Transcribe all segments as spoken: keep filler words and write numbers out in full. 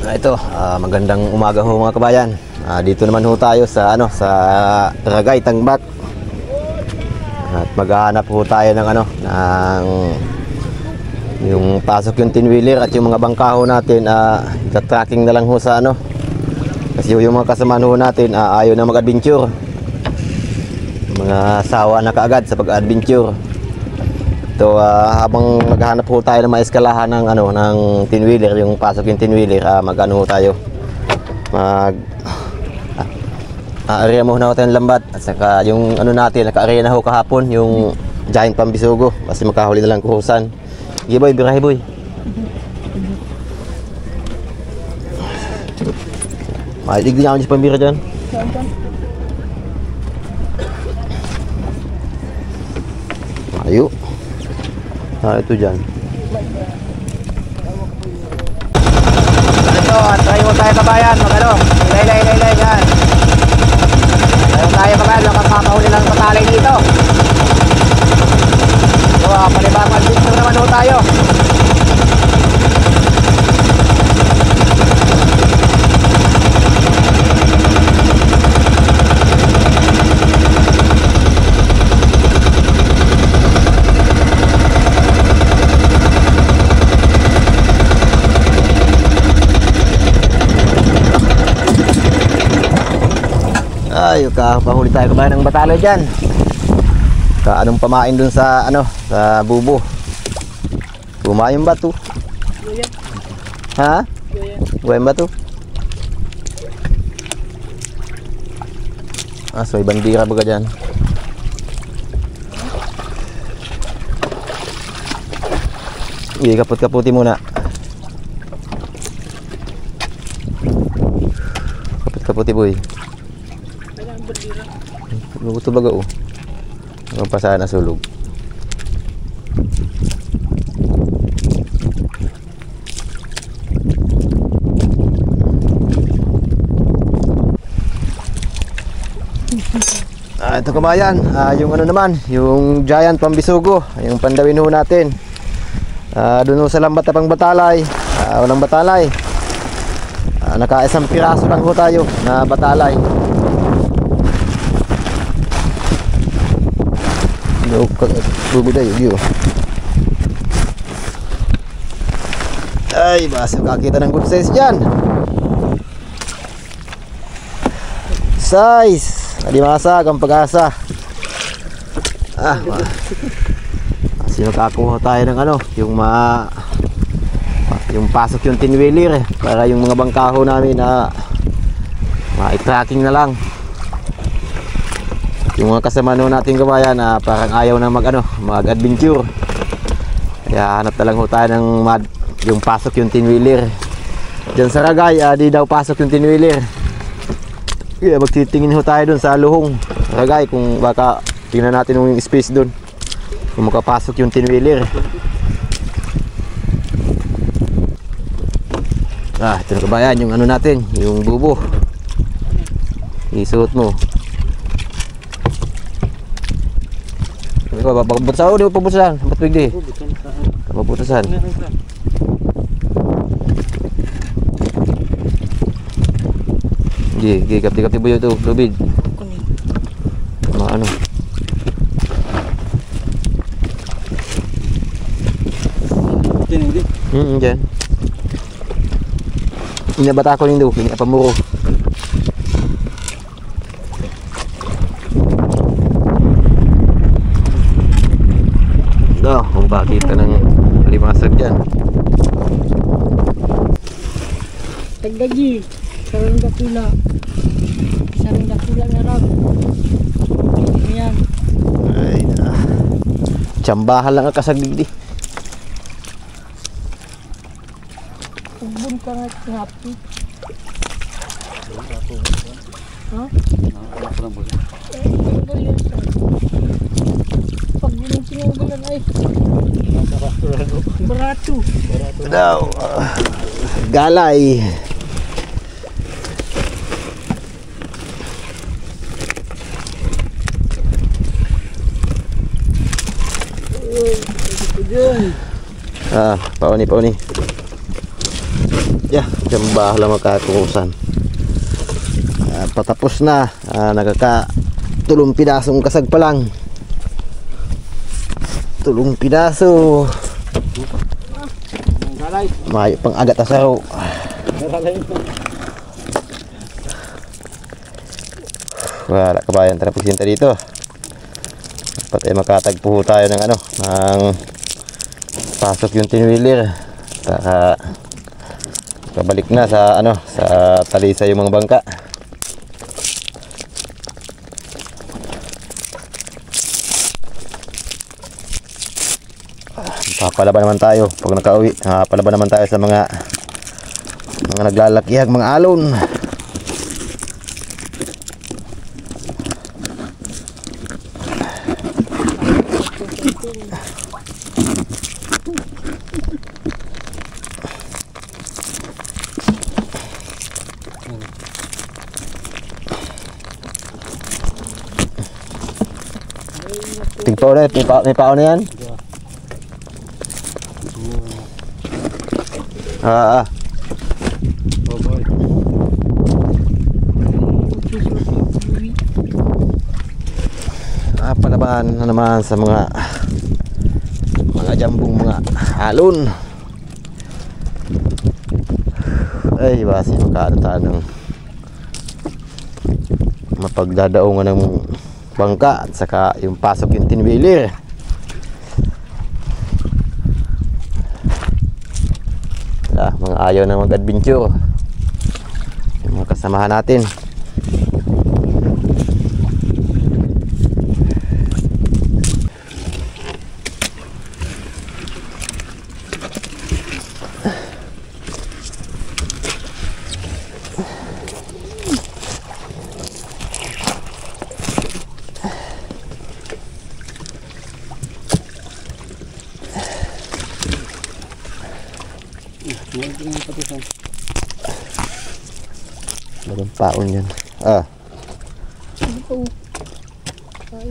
Ah, ito, ah, magandang umaga ho mga kabayan. Ah, dito naman ho tayo sa ano sa Ragay, Tangbat. At maghahanap ho tayo ng ano ng yung pasok yung tin-wheeler at yung mga bangka ho natin, ah, tracking na lang ho sa ano. Kasi yung mga kasama ho natin ah, ayaw na mag-adventure. Mga sawa na kaagad sa pag-adventure. So uh, habang maghahanap po tayo ng maeskalahan ng ano ng tin-wheeler, yung pasok yung tin-wheeler, uh, mag-ano tayo. Mag uh, area mo na tayo ng lambat at saka yung ano natin, naka-area na ho kahapon yung giant pambisugo kasi makahuli na lang kuhusan. Sige boy, birahe boy. Mailig din ako sa pambira dyan. Ayo. Nah, itu dyan. Ito, at tayo tayo kabayan, magano. Ilay, ilay, ilay, ilay, yan. Tayo tayo kabayan, makapapahuli lang patalay dito. So, uh, panibagong adventure naman ho tayo. Ay, kahuli tayo kabayan ng batalo dyan. Ka anong pamain dun sa ano sa bubo. Bumayong bato. Ha? Bumayong bato. Ah, so bandira baga dyan. Iya, kaput-kaputi muna. Kaput-kaputi boy. Luto baga oh. Ang pasahan na sulog. Ah, ito kabayan, ah, yung ano naman, yung giant pambisugo, yung pandawin ho natin. Ah, doon ho sa lambat na pang batalay, ah, walang batalay. Ah, naka-isang piraso lang ho tayo na batalay. Bubuday yun. Ay, basta kakita ng good size dyan. Size alimasag ang pag-asa. Ah, kasi makakuha tayo ng ano, yung ma yung pasok yung tin-wheeler para yung mga bangkaho namin na ma-tracking na lang. Yung mga kasama natin kabayan na uh, parang ayaw na mag ano, mag-adventure. Kaya hanap na lang ho tayo ng mad, yung pasok yung tin-wheeler. Diyan sa Ragay, uh, di daw pasok yung tin-wheeler. Kaya magtitingin ho tayo dun sa Luhong Ragay kung baka tingnan natin yung space dun. Kung makapasok yung tin-wheeler. Ah, ito na kabayan, yung ano natin, yung bubo. Isuot mo. Bababutsa o di mo pabutsahan? Ba't bigdi? Bababutsahan. Hindi, hindi, kapti-kapti ba yun ito? Lubid. Mga ano? Diyan, hindi? Hmm, dyan. Inabata ko rin daw, inapamuro. Kung bakit ka ng limasag dyan. Tagdaji, sarang dakula. Sarang dakula na ram. Ayan. Ay na. Tsambahan lang ang kasagdigdi. Ugbon ka nga happy. Ha? Pag yung sinunggulan ay barato. Daw. Uh, galay. Ah, pauni, pauni. Ya, jambah lang magkakukusan. Uh, patapos na. Uh, nagkaka tulong pidasong kasag pa lang. Tulong pidaso. Mayo pang agat asaw. Wala kabayan, tara pagsinta dito. Dapat ay makatagpo tayo ng ano, ng pasok yung tin-wheeler para kabalik na sa ano, sa talisa yung mga bangka. Papalaban naman tayo pag nakauwi. Papalaban naman tayo sa mga mga naglalakihag, mga alon. Tigpaw na, may pao, may pao na yan. Ah, ah. Ah, palaban na naman sa mga mga jambong mga alon. Ay, basi makaano tayo ng mapagdadaungan ng bangka at saka yung pasok yung tin-wheeler. Wala, mga ayaw na mag-adventure yung mga kasamahan natin. Bagong paon yan. Ah. Ito. Ay.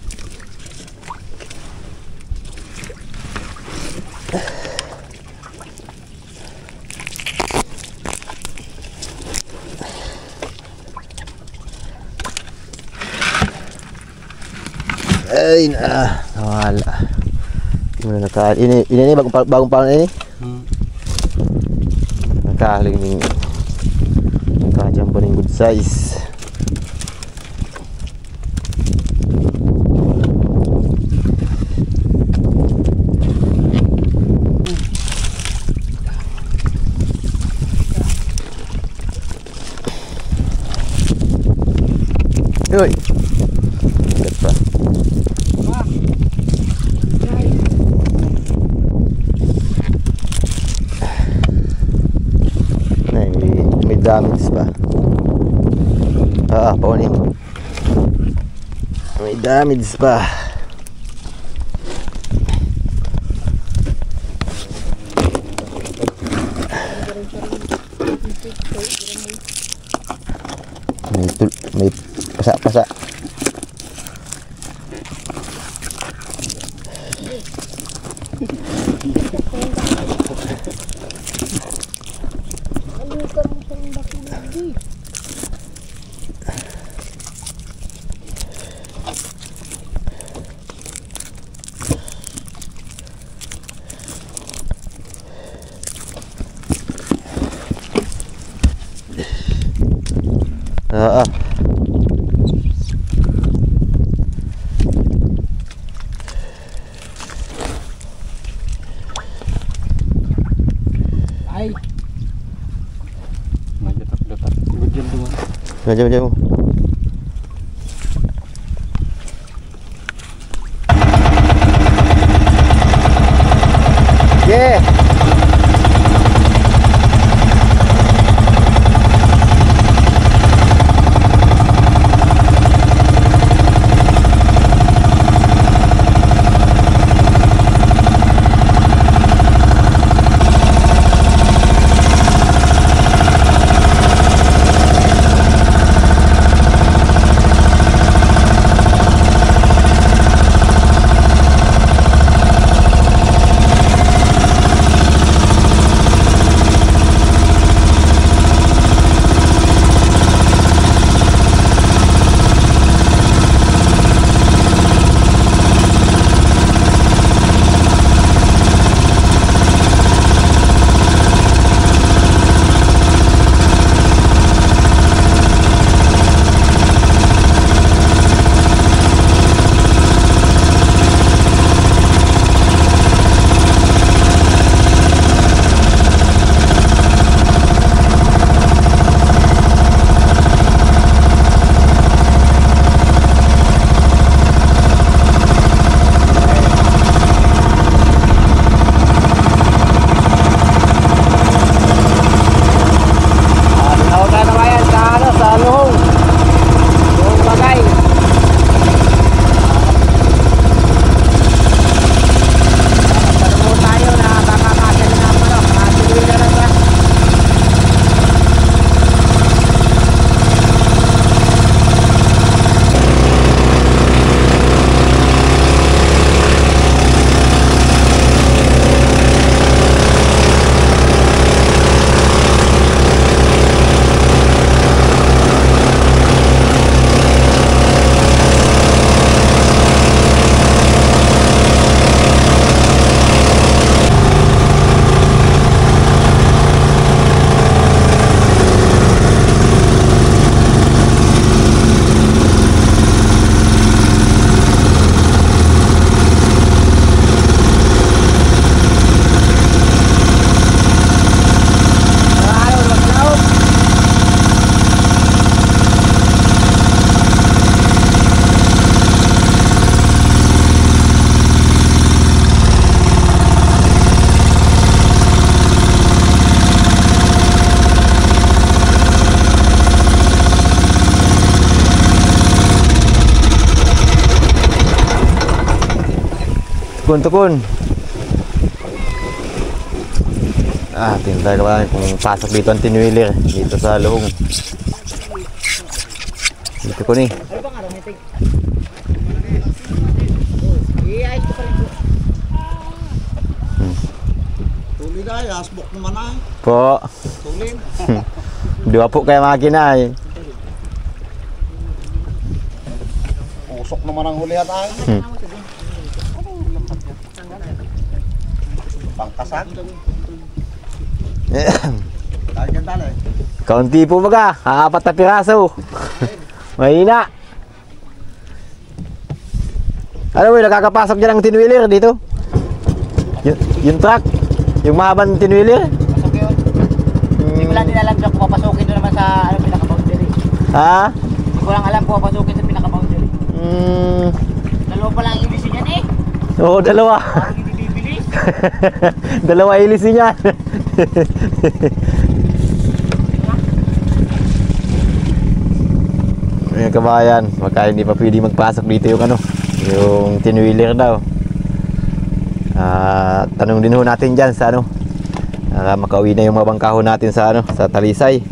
Ay na. Nawala. Muna naka ini ini bagong bagong paon ini. Hmm. Nakaling ning kajam pa rin good size. Yoy. Lihat pa. Nah, may, may damage pa. Ah, paunin. May damage pa. May tul may pasa-pasa. Ah, ah. Ay. Majatak-jatak. Hujan tuh. Jauh-jauh. Yeah. tukun-tukun. Ah, tingnan tayo kabayan kung pasok dito ang tinwiler dito sa luhong. Dito ko ni. Tuloy na ay, asbok naman ay. Po. Tuloy. Dua po kaya makina ay. Usok naman ang hulihan ay. Hmm. Pangkasan. Dahil yan dali. Kaunti po baga, apat na piraso. Mahina. Ano mo, nakakapasok dyan ang tinwheeler dito? Y yung truck, yung mahabang tinwheeler. Pasok yun. Hindi ko lang din alam kung papasukin doon naman sa ano, pinaka-boundary. Ha? Hindi ko lang alam kung papasukin sa pinaka-boundary. Hmm. Dalawa pa lang ibig niyan eh. Oo, dalawa. Parang hindi bibilis. Dalawa ilis niya. Mga kabayan, baka hindi pa pwede magpasok dito yung ano, yung tinwheeler daw. Ah, tanong din ho natin diyan sa ano. Uh, makauwi na yung mga bangkaho natin sa ano, sa Talisay.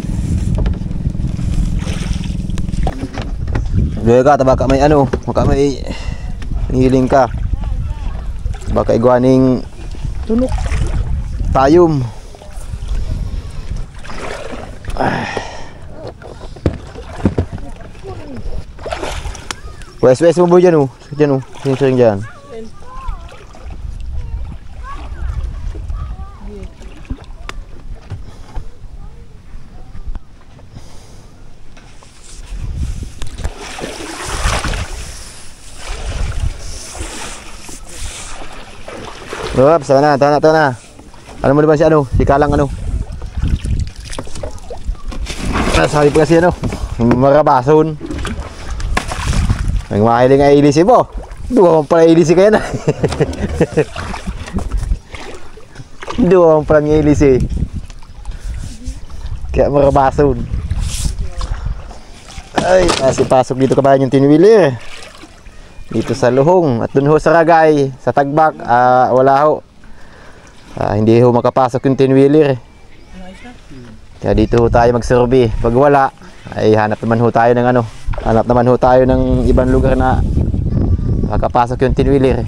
Baka baka may ano, baka may hiling ka. Baka iguaning tunok. Tayom. Wes wes mo dyan oh. Dyan oh. Sing-sing dyan. Up, sana, tana, tana. Ano mo naman si ano? Si Kalang ano? Nasali pa kasi ano? Marabason. Ang mahiling ay ilisi mo. Dua mo pala ilisi kaya na. Dua mo pala niya ilisi. Kaya marabason. Ay, kasi pasok dito kabayan yung tinwheeler. Dito sa Luhong at dun ho sa Ragay, sa Tagbak, uh, wala ho. Uh, hindi ho makapasok yung tinwheeler. Kaya dito ho tayo mag-survey. Pag wala, ay hanap naman ho tayo ng ano, hanap naman ho tayo ng ibang lugar na makapasok yung tinwheeler.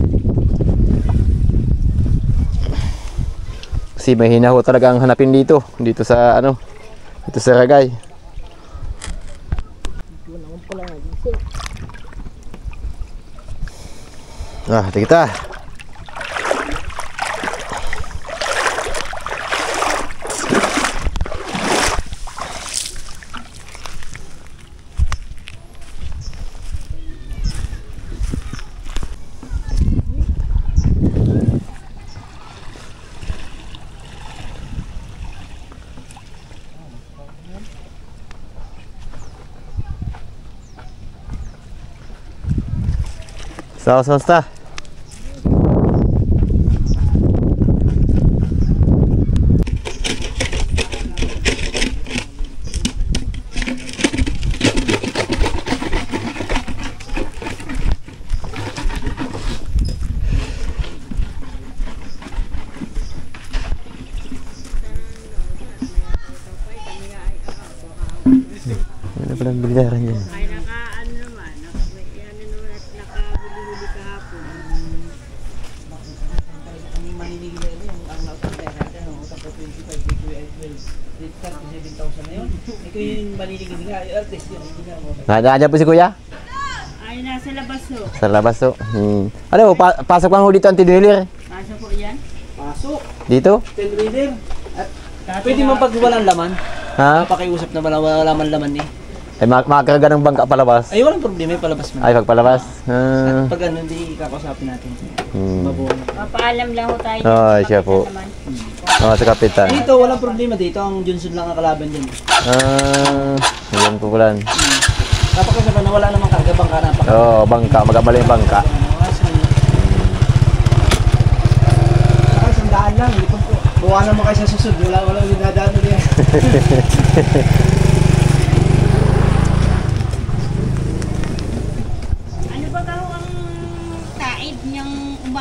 Kasi mahina ho talaga ang hanapin dito, dito sa ano, dito sa Ragay. Ah, ito kita. Saus-sausta. Ano pa lang bilyaran yan? Ay, naka-ano naman. naka- may- Ano naman at nakahuli-huli kahapon. Kami maninigil na yun, ang lautan kaya natin, ang utang ko twenty-five, K Q I twelve, rate card seven thousand na yun. Ikaw yung maninigil nga, yung artist yun, hindi nga mo. Nandiyan po si Kuya? Ay, nasa labas ho. Sa labas to. Hmm. Ano, pa pasok lang ho dito ang tinwheeler? Nasa po yan. Pasok, Dito? ten reader. At pwede man pag walang laman, Ha? pakiusap na wala, wala man laman eh. Ay, mak makakarga ng bangka palabas. Ay, walang problema, eh, palabas mo. Ay, pagpalabas. Ah. Pag ano, hindi kakausapin natin. Hmm. Mabuo. Papaalam lang ho tayo. Ay, siya po. Naman. Oh, sa kapitan. Dito, walang problema dito. Ang Johnson lang ang kalaban dyan. Ah, yun po pala. Kapag kasaban na wala namang karga, bangka na. Oo, oh, bangka. Magabali yung bangka. Saka sandaan lang. Buwa naman kayo sa susod. Wala, wala yung dadaan na yan. Ano ba ka ho ang taid niyang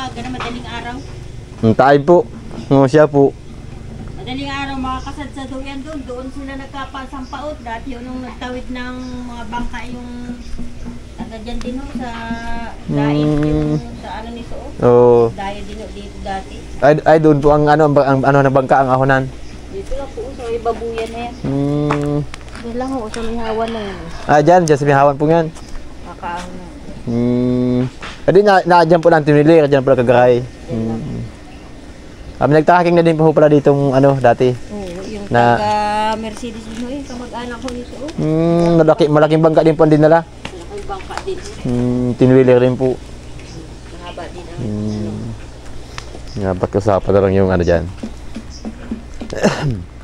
Ang tayo po. O, siya po. Madaling araw makakasad sa duyan doon. Doon sila nagkapasampaot. Dati yun nung nagtawid ng mga bangka yung taga dyan din ho, sa daig yung sa ano nito. O, Dahil din ho dito dati. ay, ay doon po ang ano, ang, ang ano ng bangka, ang ahonan. Dito lang po sa ibabuyan na yan. Hmm. Doon lang ho, sa mihawan na yan. Ah, dyan, dyan sa Bihawan po yan. Kakaahon na. Hmm. Adi na, na dyan po lang tinilir, dyan po lang kagaray. Hmm. Kami nagtaking na din po pala ditong ano, dati. Oo, yung Na- taga Mercedes din ho eh, kamag-anak ko nito. Oh. Hmm, malaki, malaking bangka din po ang dinala. Malaking bangka din. Hmm, tinwiler din po. Mahaba din ang Hmm. Nga, ba't usapan na lang yung ano dyan.